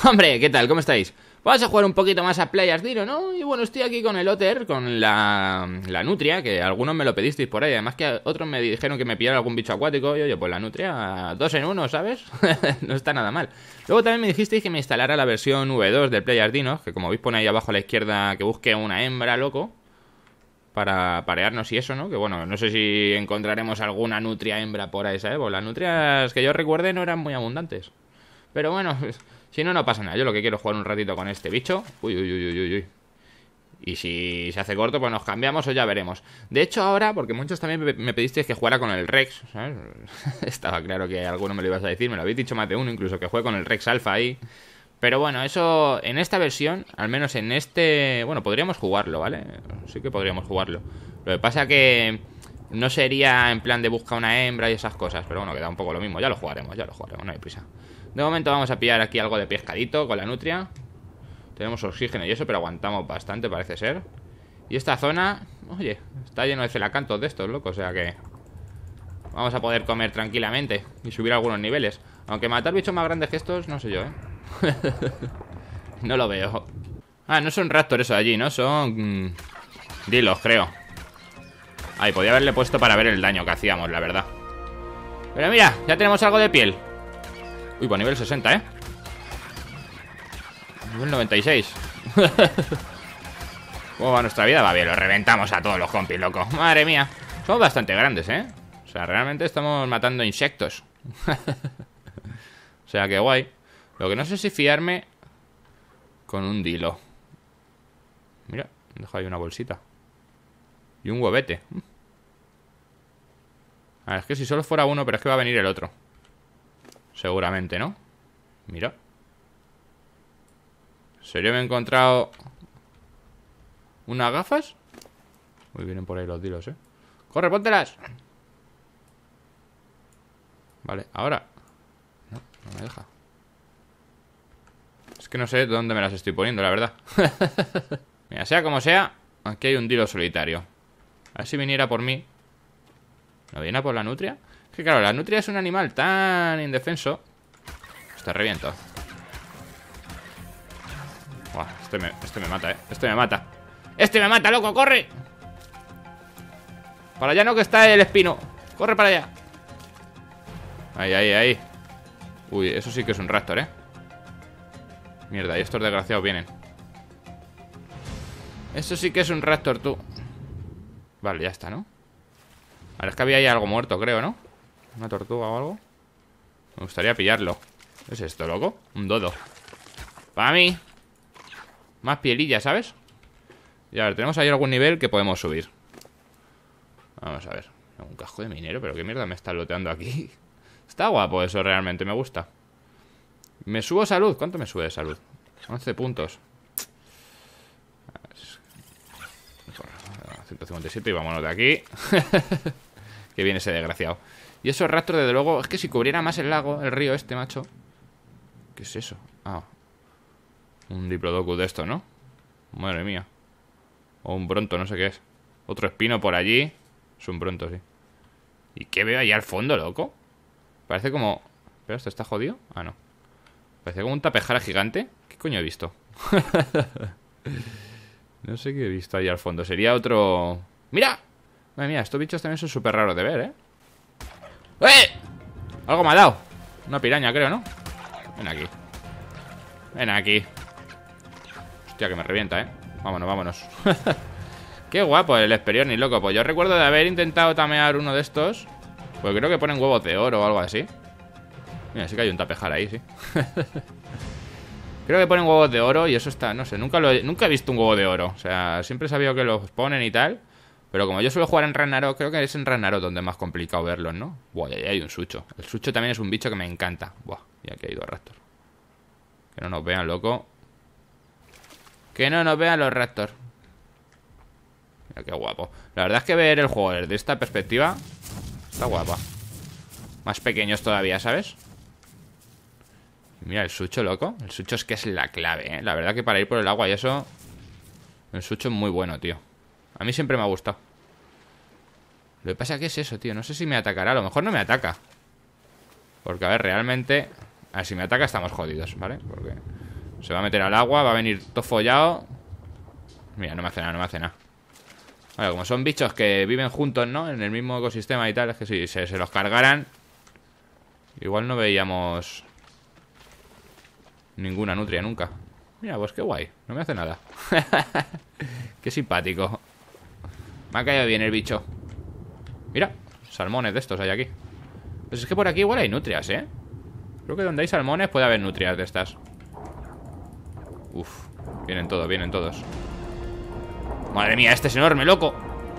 Hombre, ¿qué tal? ¿Cómo estáis? Vamos a jugar un poquito más a Players Dino, ¿no? Y bueno, estoy aquí con el Otter, con la nutria, que algunos me lo pedisteis por ahí. Además que otros me dijeron que me pillara algún bicho acuático. Y oye, pues la nutria, 2 en 1, ¿sabes? No está nada mal. Luego también me dijisteis que me instalara la versión V2 del Players Dino, que como veis pone ahí abajo a la izquierda que busque una hembra, loco, para parearnos y eso, ¿no? Que bueno, no sé si encontraremos alguna nutria hembra por ahí, ¿sabes? Pues las nutrias que yo recuerde no eran muy abundantes. Pero bueno, si no, no pasa nada. Yo lo que quiero es jugar un ratito con este bicho. Uy, uy, uy, uy, uy. Y si se hace corto, pues nos cambiamos o ya veremos. De hecho, ahora, porque muchos también me pedisteis que jugara con el Rex, ¿sabes? Estaba claro que alguno me lo ibas a decir. Me lo habéis dicho más de uno, incluso que juegue con el Rex Alpha ahí. Pero bueno, eso en esta versión, al menos en este... Bueno, podríamos jugarlo, ¿vale? Sí que podríamos jugarlo. Lo que pasa que no sería en plan de busca una hembra y esas cosas. Pero bueno, queda un poco lo mismo. Ya lo jugaremos, no hay prisa. De momento vamos a pillar aquí algo de pescadito con la nutria. Tenemos oxígeno y eso, pero aguantamos bastante, parece ser. Y esta zona, oye, está lleno de celacantos de estos, loco. O sea que vamos a poder comer tranquilamente y subir algunos niveles. Aunque matar bichos más grandes que estos, no sé yo, ¿eh? No lo veo. Ah, no son raptors eso allí, ¿no? Son... dilos, creo. Ay, podía haberle puesto para ver el daño que hacíamos, la verdad. Pero mira, ya tenemos algo de piel. Uy, pues nivel 60, ¿eh? Nivel 96. ¿Cómo va nuestra vida? Va bien, lo reventamos a todos los compis, loco. Madre mía. Somos bastante grandes, ¿eh? O sea, realmente estamos matando insectos. O sea, que guay. Lo que no sé si fiarme con un dilo. Mira, dejo ahí una bolsita. Y un huevete. A ver, es que si solo fuera uno, pero es que va a venir el otro. Seguramente, ¿no? Mira. ¿En serio me he encontrado unas gafas? Uy, vienen por ahí los dilos, ¿eh? ¡Corre, póntelas! Vale, ahora. No, no me deja. Es que no sé dónde me las estoy poniendo, la verdad. Mira, sea como sea, aquí hay un dilo solitario. A ver si viniera por mí. ¿No viene por la nutria? Es que claro, la nutria es un animal tan indefenso. Está reviento. Buah, este me mata, Este me mata. ¡Este me mata, loco! ¡Corre! Para allá no, que está el espino. ¡Corre para allá! Ahí, ahí, ahí. Uy, eso sí que es un raptor, Mierda, y estos desgraciados vienen. Eso sí que es un raptor, tú. Vale, ya está, ¿no? Ahora es que había ahí algo muerto, creo, ¿no? Una tortuga o algo. Me gustaría pillarlo. ¿Qué es esto, loco? Un dodo. Para mí. Más pielilla, ¿sabes? Y a ver, tenemos ahí algún nivel que podemos subir. Vamos a ver. Un casco de minero, pero qué mierda me está looteando aquí. Está guapo eso, realmente, me gusta. ¿Me subo salud? ¿Cuánto me sube de salud? 11 puntos. 157 y vámonos de aquí. Que viene ese desgraciado. Y esos rastros, desde luego, es que si cubriera más el lago, el río este, macho. ¿Qué es eso? Ah, un diplodocus de esto, ¿no? Madre mía. O un bronto, no sé qué es. Otro espino por allí. Es un bronto, sí. ¿Y qué veo allá al fondo, loco? Parece como... ¿Pero esto está jodido? Ah, no. Parece como un tapejara gigante. ¿Qué coño he visto? No sé qué he visto ahí al fondo. Sería otro... ¡Mira! Madre mía, estos bichos también son súper raros de ver, ¡Eh! Algo me ha dado. Una piraña, creo, ¿no? Ven aquí. Ven aquí. Hostia, que me revienta, Vámonos, vámonos. Qué guapo el Esperiornis, loco. Pues yo recuerdo de haber intentado tamear uno de estos. Pues creo que ponen huevos de oro o algo así. Mira, sí que hay un tapejar ahí, sí. Creo que ponen huevos de oro y eso está... No sé, nunca he visto un huevo de oro. O sea, siempre he sabido que los ponen y tal. Pero como yo suelo jugar en Ragnarok, creo que es en Ragnarok donde es más complicado verlos, ¿no? Buah, ya hay un sucho. El sucho también es un bicho que me encanta. Buah, y aquí hay dos raptors. Que no nos vean, loco. Que no nos vean los raptors. Mira qué guapo. La verdad es que ver el juego desde esta perspectiva está guapa. Más pequeños todavía, ¿sabes? Mira el sucho, loco. El sucho es que es la clave, La verdad que para ir por el agua y eso... El sucho es muy bueno, tío. A mí siempre me ha gustado. Lo que pasa es que es eso, tío. No sé si me atacará. A lo mejor no me ataca. Porque, a ver, realmente... A ver, si me ataca estamos jodidos, ¿vale? Porque Se va a meter al agua, va a venir todo follado. Mira, no me hace nada, no me hace nada. Vale, como son bichos que viven juntos, ¿no? En el mismo ecosistema y tal. Es que si se los cargaran, igual no veíamos ninguna nutria nunca. Mira, pues qué guay, no me hace nada. Qué simpático. Me ha caído bien el bicho. Mira, salmones de estos hay aquí. Pues es que por aquí igual hay nutrias, ¿eh? Creo que donde hay salmones puede haber nutrias de estas. Uf, vienen todos, vienen todos. Madre mía, este es enorme, loco.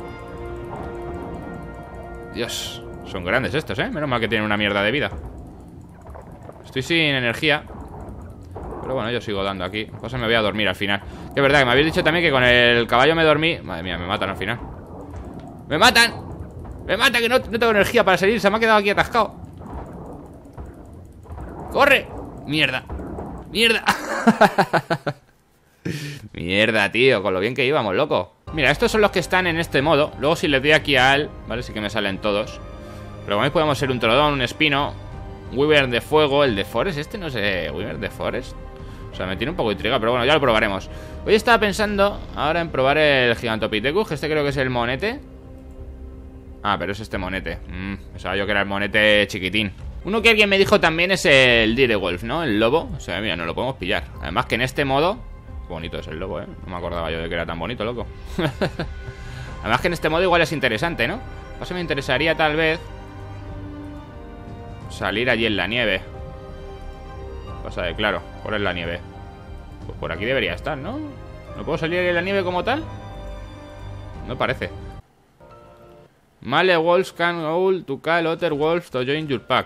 Dios, son grandes estos, ¿eh? Menos mal que tienen una mierda de vida. Estoy sin energía, pero bueno, yo sigo dando aquí. Pues me voy a dormir al final. Que es verdad que me habéis dicho también que con el caballo me dormí. Madre mía, me matan al final. ¡Me matan! ¡Me matan! Que no tengo energía para salir. Se me ha quedado aquí atascado. ¡Corre! ¡Mierda! ¡Mierda! Mierda, tío. Con lo bien que íbamos, loco. Mira, estos son los que están en este modo. Luego si les doy aquí a Al, ¿vale? Sí que me salen todos. Pero como veis podemos ser un Troodon, un Espino, un Wyvern de fuego. El de Forest, este no sé. Wyvern de Forest. O sea, me tiene un poco de intriga, pero bueno, ya lo probaremos. Hoy estaba pensando ahora en probar el Gigantopithecus, que este creo que es el monete. Ah, pero es este monete. Pensaba yo que era el monete chiquitín. Uno que alguien me dijo también es el Direwolf, ¿no? El lobo. O sea, mira, no lo podemos pillar. Además que en este modo... Qué bonito es el lobo, ¿eh? No me acordaba yo de que era tan bonito, loco. Además que en este modo igual es interesante, ¿no? Pues me interesaría tal vez salir allí en la nieve. Pasa de claro, ¿cuál es la nieve? Pues por aquí debería estar, ¿no? ¿No puedo salir en la nieve como tal? No parece. Male wolves can all to call other wolves to join your pack.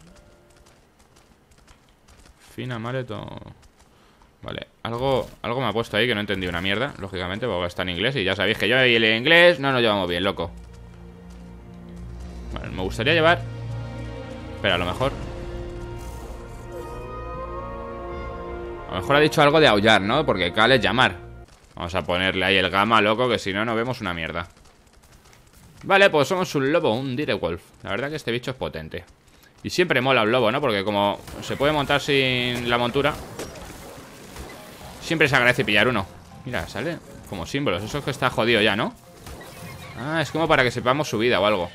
Fina male to... Vale, algo me ha puesto ahí que no he entendido una mierda, lógicamente, porque está en inglés. Y ya sabéis que yo y el inglés no nos llevamos bien, loco. Bueno, me gustaría llevar... Espera, a lo mejor ha dicho algo de aullar, ¿no? Porque call es llamar. Vamos a ponerle ahí el gamma, loco, que si no, no vemos una mierda. Vale, pues somos un lobo, un Direwolf. La verdad que este bicho es potente. Y siempre mola un lobo, ¿no? Porque como se puede montar sin la montura, siempre se agradece pillar uno. Mira, sale como símbolos. Eso es que está jodido ya, ¿no? Ah, es como para que sepamos su vida o algo.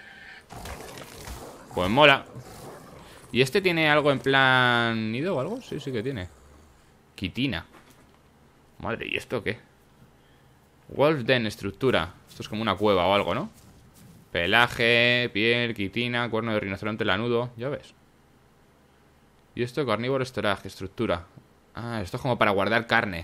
Pues mola. ¿Y este tiene algo en plan nido o algo? Sí, sí que tiene. Quitina. Madre, ¿y esto qué? Wolf Den, estructura. Esto es como una cueva o algo, ¿no? Pelaje, piel, quitina, cuerno de rinoceronte lanudo. Ya ves. Y esto, carnívoro, storage, estructura. Ah, esto es como para guardar carne.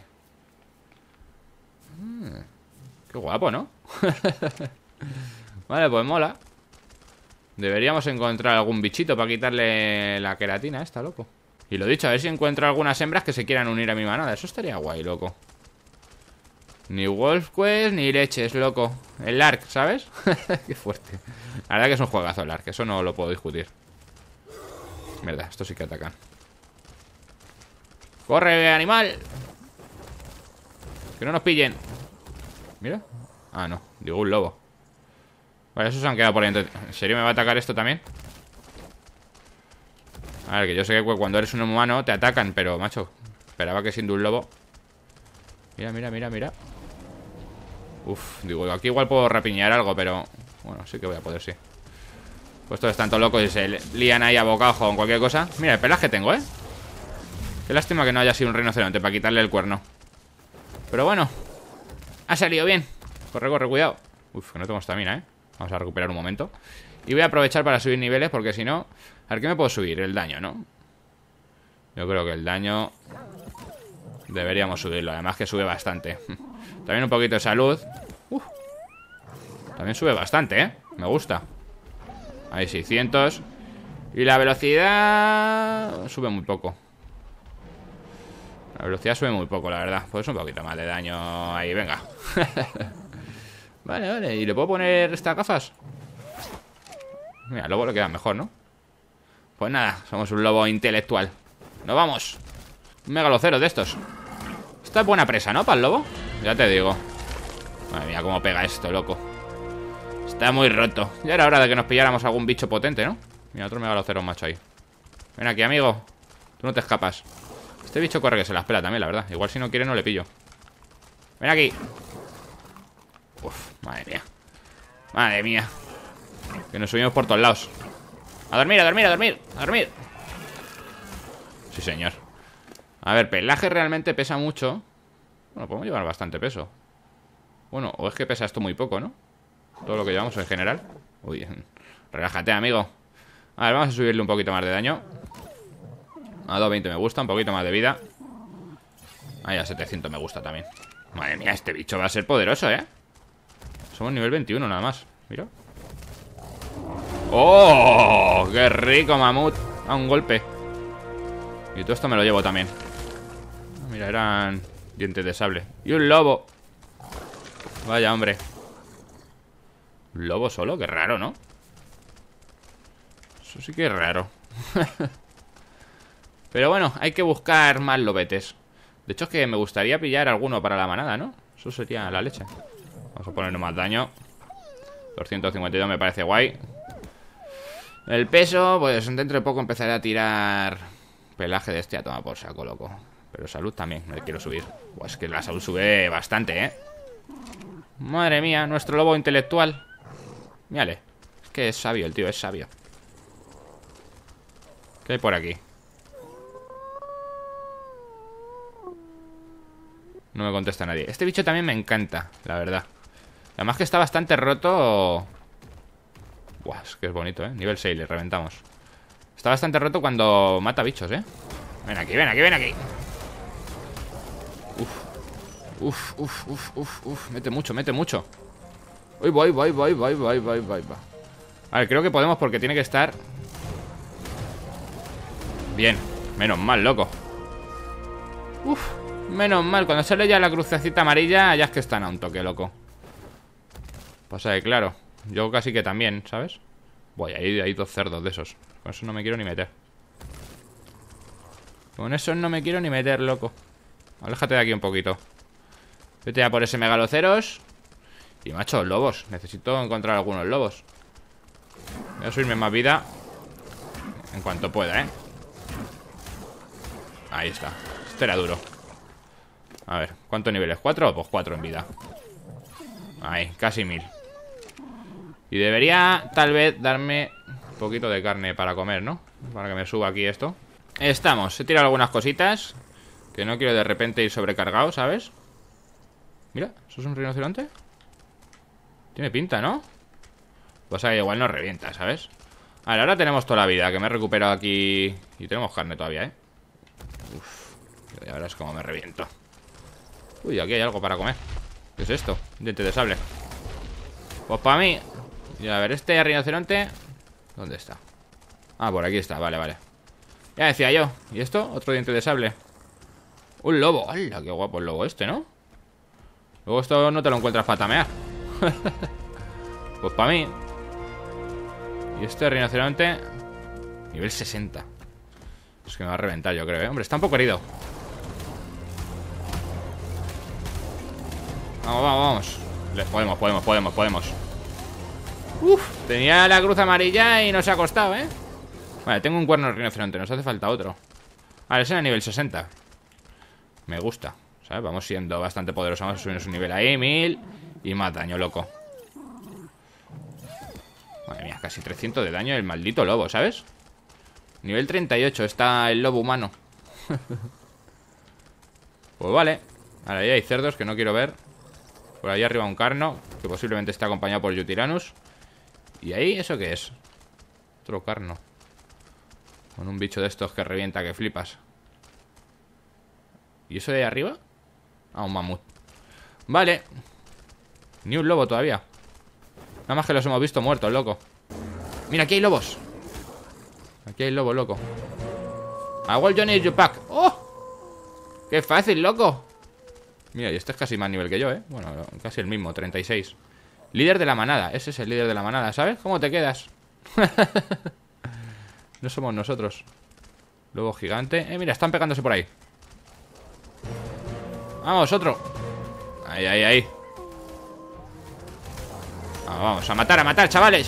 Qué guapo, ¿no? Vale, pues mola. Deberíamos encontrar algún bichito para quitarle la queratina a esta, loco. Y lo dicho, a ver si encuentro algunas hembras que se quieran unir a mi manada. Eso estaría guay, loco. Ni Wolf Quest ni leches, loco. El Ark, ¿sabes? Qué fuerte. La verdad que es un juegazo el Ark, eso no lo puedo discutir. Mierda, estos sí que atacan. ¡Corre, animal! Que no nos pillen. Mira. Ah, no, digo un lobo. Vale, esos se han quedado por ahí. ¿En serio me va a atacar esto también? A ver, que yo sé que cuando eres un humano te atacan, pero, macho, esperaba que siendo un lobo. Mira, mira, mira, mira. Uf, digo, aquí igual puedo rapiñar algo, pero... Bueno, sí que voy a poder, sí. Pues todos están todos locos y se lían ahí a bocajo con cualquier cosa. Mira, el pelaje tengo, ¿eh? Qué lástima que no haya sido un rinoceronte para quitarle el cuerno. Pero bueno, ha salido bien. Corre, corre, cuidado. Uf, que no tengo estamina, ¿eh? Vamos a recuperar un momento. Y voy a aprovechar para subir niveles, porque si no... A ver, ¿qué me puedo subir? El daño, ¿no? Yo creo que el daño... Deberíamos subirlo, además que sube bastante. También un poquito de salud. También sube bastante, ¿eh? Me gusta. Ahí 600. Y la velocidad... Sube muy poco. La velocidad sube muy poco, la verdad. Pues un poquito más de daño ahí, venga. Vale, vale. ¿Y le puedo poner estas gafas? Mira, luego le queda mejor, ¿no? Pues nada, somos un lobo intelectual. ¡Nos vamos! Un megalocero de estos. Esta es buena presa, ¿no? Para el lobo. Ya te digo. Madre mía, cómo pega esto, loco. Está muy roto. Ya era hora de que nos pilláramos algún bicho potente, ¿no? Mira, otro megalocero macho ahí. Ven aquí, amigo. Tú no te escapas. Este bicho corre que se las pela también, la verdad. Igual si no quiere no le pillo. Ven aquí. Uf, madre mía. Madre mía. Que nos subimos por todos lados. A dormir, a dormir, a dormir, a dormir. Sí, señor. A ver, pelaje realmente pesa mucho. Bueno, podemos llevar bastante peso. Bueno, o es que pesa esto muy poco, ¿no? Todo lo que llevamos en general. Uy, relájate, amigo. A ver, vamos a subirle un poquito más de daño. A 220 me gusta, un poquito más de vida. Ahí a 700 me gusta también. Madre mía, este bicho va a ser poderoso, ¿eh? Somos nivel 21 nada más. Mira. ¡Oh! ¡Qué rico, mamut! A un golpe. Y todo esto me lo llevo también. Mira, eran dientes de sable. Y un lobo. Vaya, hombre. ¿Un lobo solo? Qué raro, ¿no? Eso sí que es raro. Pero bueno, hay que buscar más lobetes. De hecho es que me gustaría pillar alguno para la manada, ¿no? Eso sería la leche. Vamos a ponerle más daño. 252 me parece guay. El peso, pues dentro de poco empezaré a tirar pelaje de este a tomar por saco, loco. Pero salud también, me quiero subir. Pues es que la salud sube bastante, ¿eh? Madre mía, nuestro lobo intelectual. Mírale. Es que es sabio el tío, es sabio. ¿Qué hay por aquí? No me contesta nadie. Este bicho también me encanta, la verdad. Además que está bastante roto. Buah, es que es bonito, ¿eh? Nivel 6, le reventamos. Está bastante roto cuando mata bichos, ¿eh? Ven aquí, ven aquí, ven aquí. Uf. Mete mucho, mete mucho. Uy, voy. A ver, creo que podemos porque tiene que estar bien. Menos mal, loco. Uf, menos mal. Cuando sale ya la crucecita amarilla, ya es que están a un toque, loco. Pasa que claro, yo casi que también, ¿sabes? Voy, ahí hay dos cerdos de esos. Con eso no me quiero ni meter. Con eso no me quiero ni meter, loco. Aléjate de aquí un poquito. Vete a por ese megaloceros. Y macho, lobos. Necesito encontrar algunos lobos. Voy a subirme más vida en cuanto pueda, ¿eh? Ahí está. Este era duro. A ver, ¿cuántos niveles? ¿4? Pues 4 en vida. Ahí, casi 1000. Y debería tal vez darme un poquito de carne para comer, ¿no? Para que me suba aquí esto. Estamos, he tirado algunas cositas que no quiero de repente ir sobrecargado, ¿sabes? Mira, ¿eso es un rinoceronte? Tiene pinta, ¿no? Pues ahí igual nos revienta, ¿sabes? A ver, ahora tenemos toda la vida, que me he recuperado aquí. Y tenemos carne todavía, ¿eh? Uf, ya verás cómo me reviento. Uy, aquí hay algo para comer. ¿Qué es esto? Diente de sable. Pues para mí. Y a ver, este rinoceronte. ¿Dónde está? Ah, por aquí está, vale. Ya decía yo. ¿Y esto? Otro diente de sable. Un lobo. ¡Hala! Qué guapo el lobo este, ¿no? Luego esto no te lo encuentras para tamear. Pues para mí. Y este rinoceronte nivel 60. Es que me va a reventar, yo creo, ¿eh? Hombre, está un poco herido. Vamos. Podemos. Uf, tenía la cruz amarilla y nos ha costado, ¿eh? Vale, tengo un cuerno de rinoceronte, nos hace falta otro. Vale, ese era nivel 60. Me gusta, ¿sabes? Vamos siendo bastante poderosos. Vamos a subirnos un nivel ahí, 1000. Y más daño, loco. Madre mía, casi 300 de daño el maldito lobo, ¿sabes? Nivel 38 está el lobo humano. Pues vale. Ahora ahí hay cerdos que no quiero ver. Por ahí arriba un carno, que posiblemente está acompañado por Yutiranus. ¿Y ahí eso qué es? Otro carno. Con un bicho de estos que revienta, que flipas. ¿Y eso de ahí arriba? Ah, un mamut. Vale. Ni un lobo todavía. Nada más que los hemos visto muertos, loco. Mira, aquí hay lobos. Aquí hay lobos, loco. I will join your pack. ¡Oh! ¡Qué fácil, loco! Mira, y este es casi más nivel que yo, ¿eh? Bueno, casi el mismo, 36. Líder de la manada. Ese es el líder de la manada, ¿sabes? ¿Cómo te quedas? No somos nosotros. Lobo gigante. Mira, están pegándose por ahí. Vamos, otro. Ahí. Vamos, a matar, chavales.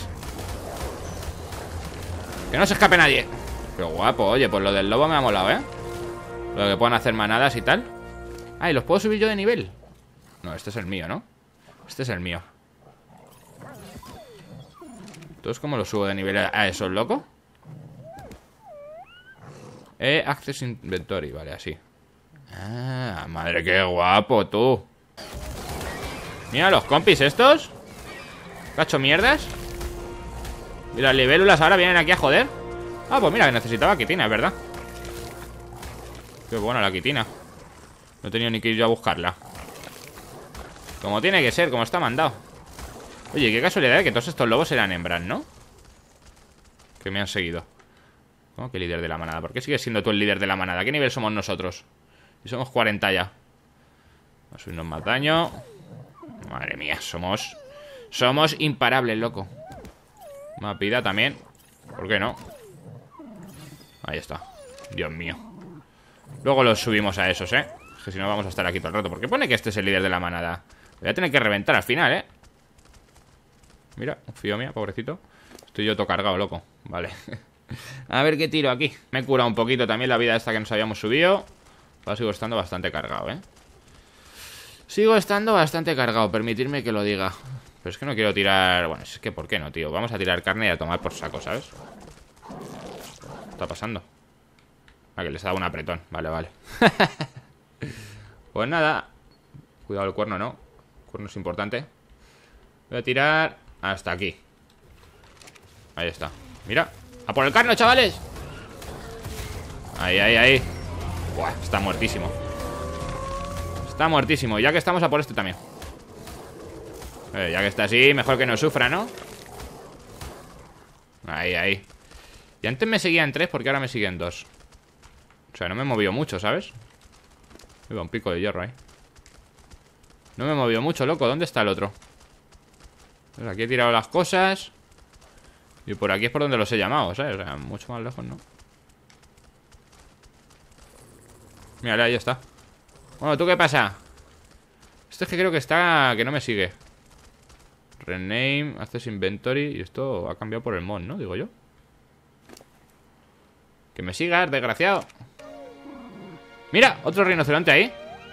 Que no se escape nadie. Pero guapo, oye, pues lo del lobo me ha molado, ¿eh? Lo que puedan hacer manadas y tal. Ah, ¿y los puedo subir yo de nivel? No, este es el mío, ¿no? Este es el mío. Entonces, ¿cómo lo subo de nivel a esos, loco? Access Inventory, vale, así. Ah, madre, qué guapo, tú. Mira los compis estos. Cacho mierdas. Y las libélulas ahora vienen aquí a joder. Ah, pues mira, que necesitaba quitina, es verdad. Qué buena la quitina. No he tenido ni que ir yo a buscarla. Como tiene que ser, como está mandado. Oye, qué casualidad que todos estos lobos eran hembras, ¿no? Que me han seguido. ¿Cómo que líder de la manada? ¿Por qué sigues siendo tú el líder de la manada? ¿Qué nivel somos nosotros? Y somos 40 ya. Vamos a subirnos más daño. Madre mía, somos imparables, loco. Mapida también. ¿Por qué no? Ahí está. Dios mío. Luego los subimos a esos, que si no vamos a estar aquí todo el rato. ¿Por qué pone que este es el líder de la manada? Voy a tener que reventar al final, Mira, un fío mía, pobrecito. Estoy yo todo cargado, loco. Vale. A ver qué tiro aquí. Me he curado un poquito también la vida esta que nos habíamos subido. Pero sigo estando bastante cargado, Sigo estando bastante cargado, permitirme que lo diga. Pero es que no quiero tirar... Bueno, es que ¿por qué no, tío? Vamos a tirar carne y a tomar por saco, ¿sabes? ¿Qué está pasando? Ah, que les ha dado un apretón. Vale, vale. Pues nada. Cuidado el cuerno, ¿no? El cuerno es importante. Voy a tirar hasta aquí. Ahí está. Mira. ¡A por el carno, chavales! Ahí, ahí, ahí. Buah, está muertísimo. Está muertísimo. Ya que estamos, a por este también. Ya que está así, mejor que no sufra, ¿no? Ahí, ahí. Y antes me seguían 3, porque ahora me siguen 2. O sea, no me he movido mucho, ¿sabes? Iba un pico de hierro ahí. No me he movido mucho, loco. ¿Dónde está el otro? Pues aquí he tirado las cosas. Y por aquí es por donde los he llamado, ¿sabes? O sea, mucho más lejos, ¿no? Mírale, ahí está. Bueno, ¿tú qué pasa? Esto es que creo que está... Que no me sigue. Rename, Access Inventory. Y esto ha cambiado por el mod, ¿no? Digo yo. Que me sigas, desgraciado. Mira, otro rinoceronte ahí.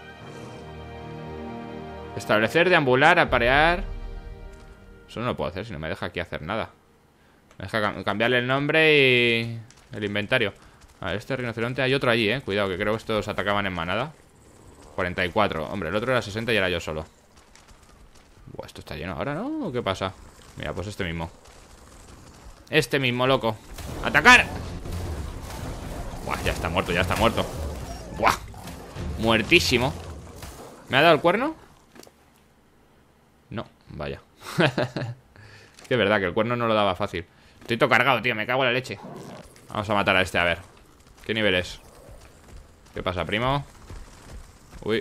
Establecer, deambular, aparear. Eso no lo puedo hacer si no me deja aquí hacer nada. Me deja cambiarle el nombre y... el inventario. A ver, este rinoceronte hay otro allí, cuidado, que creo que estos atacaban en manada. 44, hombre, el otro era 60 y era yo solo. Buah, esto está lleno ahora, ¿no? ¿Qué pasa? Mira, pues este mismo. Este mismo, loco. ¡Atacar! Buah, ya está muerto, ya está muerto. Buah, muertísimo. ¿Me ha dado el cuerno? No, vaya. Es que es verdad que el cuerno no lo daba fácil. Estoy todo cargado, tío, me cago en la leche. Vamos a matar a este, a ver. ¿Qué nivel es? ¿Qué pasa, primo? Uy.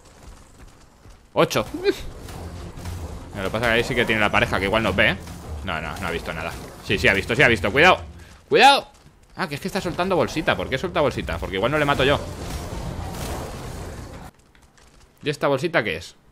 8. Lo que pasa es que ahí sí que tiene la pareja, que igual nos ve, No, no, no ha visto nada. Sí, sí ha visto, sí ha visto. ¡Cuidado! ¡Cuidado! Ah, que es que está soltando bolsita. ¿Por qué suelta bolsita? Porque igual no le mato yo. ¿Y esta bolsita qué es?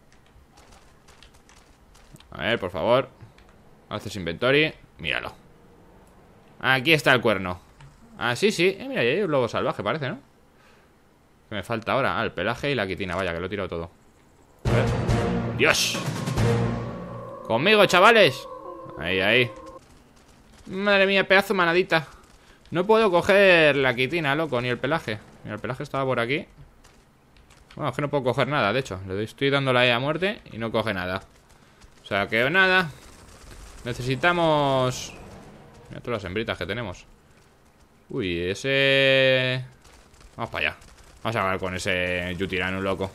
A ver, por favor. Haces inventory. Míralo. Aquí está el cuerno. Ah, sí, sí. Mira, ahí hay un lobo salvaje, parece, ¿no? ¿Qué me falta ahora? Ah, el pelaje y la quitina. Vaya, que lo he tirado todo. A ver. ¡Dios! ¡Conmigo, chavales! Ahí, ahí. Madre mía, pedazo de manadita. No puedo coger la quitina, loco, ni el pelaje. Mira, el pelaje estaba por aquí. Bueno, es que no puedo coger nada, de hecho. Le estoy dando la E a muerte y no coge nada. O sea que nada. Necesitamos... Mira todas las hembritas que tenemos. Uy, ese... Vamos para allá. Vamos a hablar con ese Yutirano, loco.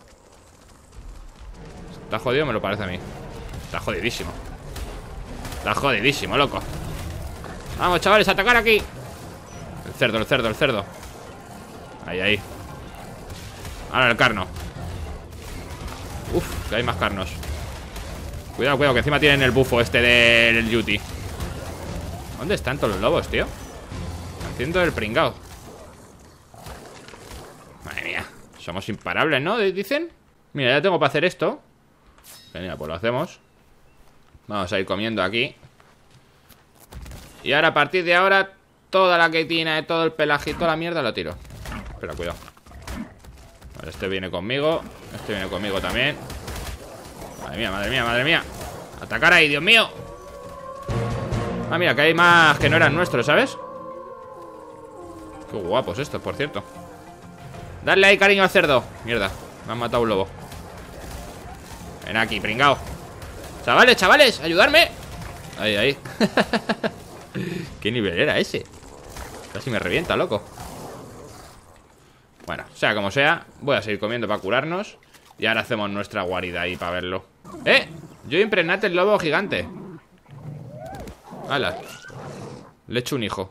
¿Está jodido? Me lo parece a mí. Está jodidísimo. Está jodidísimo, loco. Vamos, chavales, a atacar aquí. El cerdo, el cerdo, el cerdo. Ahí, ahí. Ahora el carno. Uf, que hay más carnos. Cuidado, cuidado, que encima tienen el bufo este del Yuti. ¿Dónde están todos los lobos, tío? Haciendo el pringao. Madre mía. Somos imparables, ¿no? Dicen. Mira, ya tengo para hacer esto. Mira, pues lo hacemos. Vamos a ir comiendo aquí. Y ahora, a partir de ahora, toda la quitina, todo el pelaje y toda la mierda lo tiro. Espera, cuidado. Vale, este viene conmigo. Este viene conmigo también. Madre mía, madre mía, madre mía. Atacar ahí, Dios mío. Ah, mira, que hay más que no eran nuestros, ¿sabes? Qué guapos estos, por cierto. Darle ahí cariño al cerdo. Mierda, me han matado un lobo. Ven aquí, pringao. Chavales, chavales, ayudarme. Ahí, ahí. ¿Qué nivel era ese? Casi me revienta, loco. Bueno, sea como sea, voy a seguir comiendo para curarnos. Y ahora hacemos nuestra guarida ahí para verlo. ¡Eh! Yo impregnate el lobo gigante. ¡Hala! Le echo un hijo.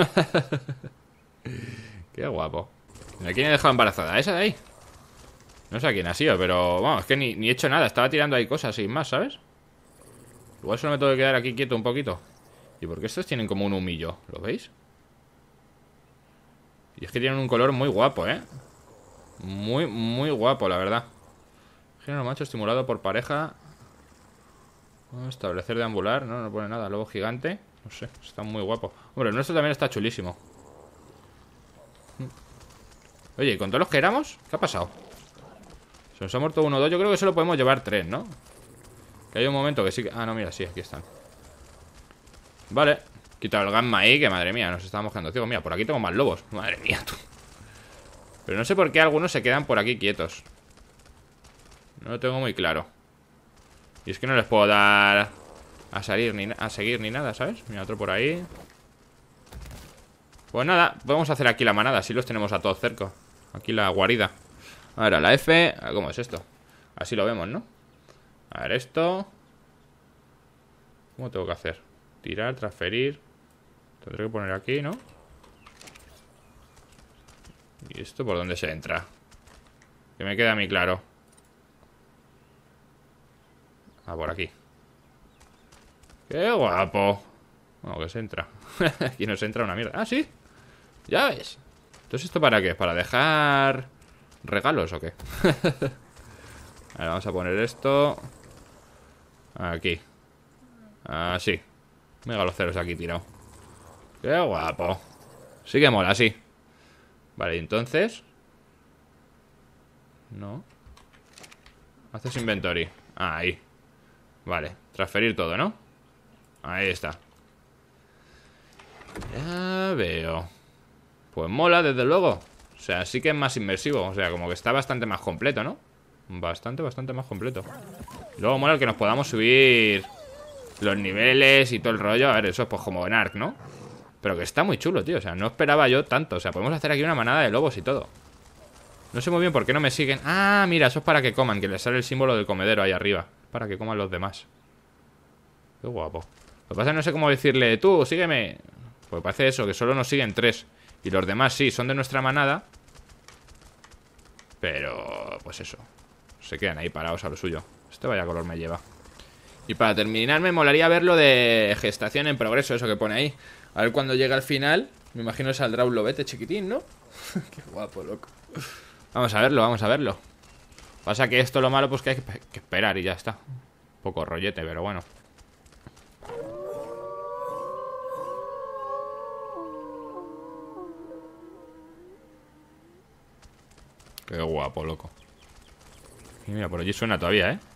Qué guapo. ¿A quién he dejado embarazada? ¿Esa de ahí? No sé a quién ha sido, pero... Vamos, es que ni he hecho nada. Estaba tirando ahí cosas sin más, ¿sabes? Igual solo me tengo que quedar aquí quieto un poquito. ¿Y por qué estos tienen como un humillo? ¿Lo veis? Y es que tienen un color muy guapo, ¿eh? Muy, muy guapo, la verdad. Género macho estimulado por pareja. Establecer deambular. No pone nada. Lobo gigante. No sé, está muy guapo. Hombre, el nuestro también está chulísimo. Oye, ¿y con todos los que éramos? ¿Qué ha pasado? Se nos ha muerto uno o dos. Yo creo que solo podemos llevar 3, ¿no? Que hay un momento que sí que... Ah, no, mira, sí, aquí están. Vale. Quitado el gamma ahí, que madre mía, nos estábamos quedando ciegos. Mira, por aquí tengo más lobos. Madre mía, tú. Pero no sé por qué algunos se quedan por aquí quietos. No lo tengo muy claro. Y es que no les puedo dar a seguir ni nada, ¿sabes? Mira, otro por ahí. Pues nada, vamos a hacer aquí la manada. Así los tenemos a todos cerca. Aquí la guarida. Ahora la F. ¿Cómo es esto? Así lo vemos, ¿no? A ver esto. ¿Cómo tengo que hacer? Tirar, transferir. Tendré que poner aquí, ¿no? ¿Y esto por dónde se entra? Que me queda a mí claro. Ah, por aquí. ¡Qué guapo! Bueno, que se entra. Aquí no se entra una mierda. ¡Ah, sí! Ya ves. Entonces, ¿esto para qué? ¿Para dejar regalos o qué? A ver, vamos a poner esto aquí. Así. Mega los ceros aquí tirado. ¡Qué guapo! Sí que mola, sí. Vale, entonces... No. Haces inventory. Ahí. Vale, transferir todo, ¿no? Ahí está. Ya veo. Pues mola, desde luego. O sea, sí que es más inmersivo. O sea, como que está bastante más completo, ¿no? Bastante más completo. Y luego mola el que nos podamos subir los niveles y todo el rollo. A ver, eso es pues como en Ark, ¿no? Pero que está muy chulo, tío. O sea, no esperaba yo tanto. O sea, podemos hacer aquí una manada de lobos y todo. No sé muy bien por qué no me siguen. Ah, mira, eso es para que coman. Que les sale el símbolo del comedero ahí arriba. Para que coman los demás. Qué guapo. Lo que pasa es que no sé cómo decirle, tú, sígueme. Pues parece eso, que solo nos siguen 3. Y los demás sí, son de nuestra manada. Pero, pues eso. Se quedan ahí parados a lo suyo. Este vaya color me lleva. Y para terminar me molaría ver lo de gestación en progreso, eso que pone ahí. A ver cuando llegue al final. Me imagino que saldrá un lobete chiquitín, ¿no? Qué guapo, loco. Vamos a verlo, vamos a verlo. Pasa que esto lo malo pues que hay que esperar y ya está. Un poco rollete, pero bueno. Qué guapo, loco. Y mira, por allí suena todavía, ¿eh?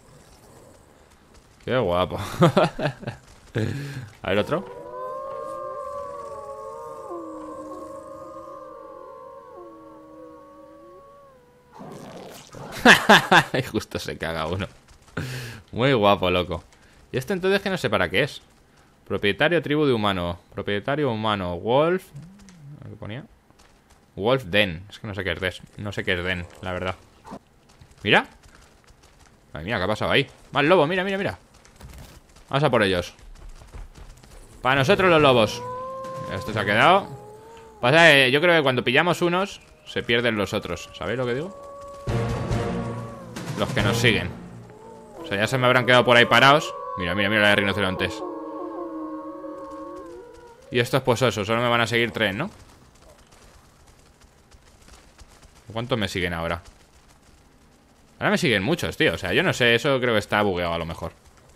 Qué guapo. A ver, otro. Y justo se caga uno. Muy guapo, loco. Y este entonces que no sé para qué es. Propietario tribu de humano. Propietario humano. Wolf. ¿Qué ponía? Wolf Den. Es que no sé qué es Den. No sé qué es Den, la verdad. Mira. Madre mía, ¿qué ha pasado ahí? Más lobo, mira, mira, mira. Vamos a por ellos. Para nosotros los lobos. Esto se ha quedado. Pasa que yo creo que cuando pillamos unos se pierden los otros. ¿Sabéis lo que digo? Los que nos siguen. O sea, ya se me habrán quedado por ahí parados. Mira, mira, mira la de rinocerontes. Y estos pues eso, solo me van a seguir 3, ¿no? ¿Cuántos me siguen ahora? Ahora me siguen muchos, tío. O sea, yo no sé, eso creo que está bugueado a lo mejor.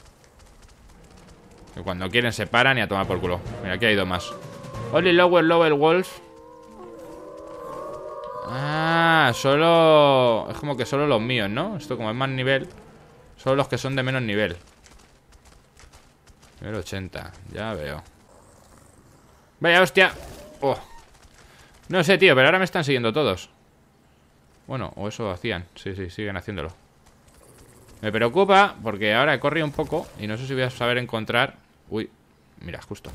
Que cuando quieren se paran y a tomar por culo. Mira, aquí hay 2 más. Only Lower Wolf. Ah, solo... Es como que solo los míos, ¿no? Esto como es más nivel. Solo los que son de menos nivel. Nivel 80, ya veo. Vaya hostia. Oh. No sé, tío, pero ahora me están siguiendo todos. Bueno, o eso hacían. Sí, sí, siguen haciéndolo. Me preocupa porque ahora he corrido un poco y no sé si voy a saber encontrar... Uy, mira, justo.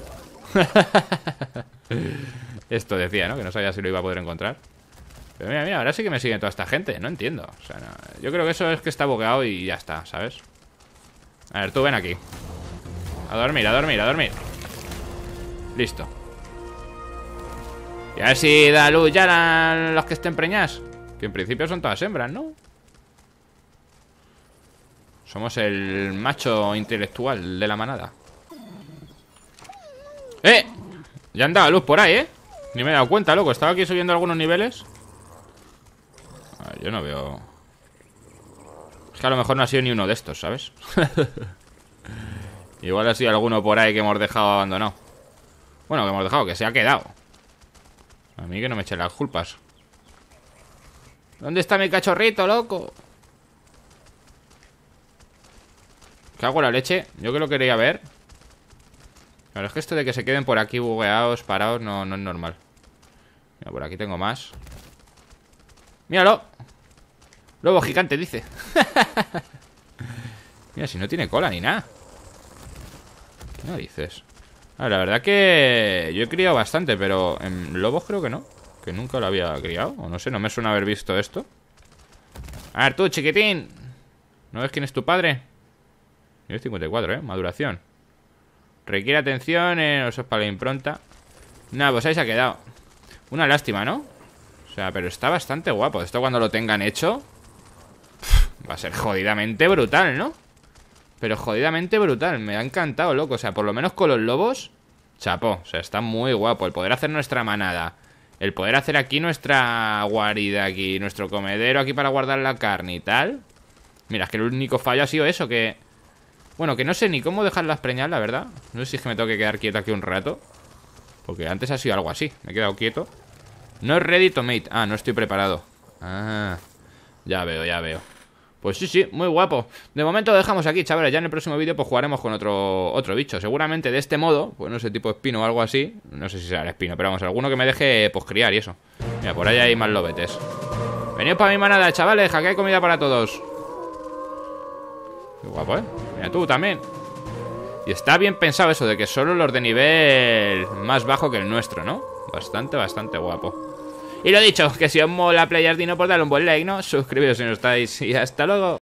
Esto decía, ¿no? Que no sabía si lo iba a poder encontrar. Pero mira, mira, ahora sí que me sigue toda esta gente. No entiendo. O sea, no, yo creo que eso es que está bugueado y ya está, ¿sabes? A ver, tú ven aquí. A dormir, a dormir, a dormir. Listo. Y a ver si da luz ya los que estén preñadas. Que en principio son todas hembras, ¿no? Somos el macho intelectual de la manada. ¡Eh! Ya han dado luz por ahí, ¿eh? Ni me he dado cuenta, loco. Estaba aquí subiendo algunos niveles. A ver, yo no veo... Es que a lo mejor no ha sido ni uno de estos, ¿sabes? Igual ha sido alguno por ahí que hemos dejado abandonado. Bueno, que hemos dejado, que se ha quedado. A mí que no me echen las culpas. ¿Dónde está mi cachorrito, loco? ¿Qué hago la leche? Yo que lo quería ver. Pero es que esto de que se queden por aquí bugueados, parados, no es normal. Mira, por aquí tengo más. ¡Míralo! Lobo gigante, dice. Mira, si no tiene cola ni nada. ¿Qué dices? A ver, la verdad que yo he criado bastante, pero en lobos creo que no. Que nunca lo había criado. O no sé, no me suena haber visto esto. A ver, tú, chiquitín. ¿No ves quién es tu padre? Nivel 54, maduración. Requiere atención, eso es para la impronta. Nada, pues ahí se ha quedado. Una lástima, ¿no? O sea, pero está bastante guapo. Esto cuando lo tengan hecho va a ser jodidamente brutal, ¿no? Pero jodidamente brutal. Me ha encantado, loco. O sea, por lo menos con los lobos, chapo. O sea, está muy guapo. El poder hacer nuestra manada. El poder hacer aquí nuestra guarida aquí. Nuestro comedero aquí para guardar la carne y tal. Mira, es que el único fallo ha sido eso, que... Bueno, que no sé ni cómo dejarlas preñar, la verdad. No sé si es que me tengo que quedar quieto aquí un rato. Porque antes ha sido algo así. Me he quedado quieto. No es ready to mate. Ah, no estoy preparado. Ah, ya veo, ya veo. Pues sí, sí, muy guapo. De momento lo dejamos aquí, chavales. Ya en el próximo vídeo pues jugaremos con otro bicho. Seguramente de este modo, pues no sé, tipo espino o algo así. No sé si será el espino, pero vamos, alguno que me deje pues criar y eso. Mira, por ahí hay más lobetes. Venidos para mi manada, chavales, que hay comida para todos. Qué guapo, ¿eh? Mira, tú también. Y está bien pensado eso de que solo los de nivel más bajo que el nuestro, ¿no? Bastante, bastante guapo. Y lo dicho, que si os mola Players Dino, pues dale un buen like, ¿no? Suscribiros si no estáis y hasta luego.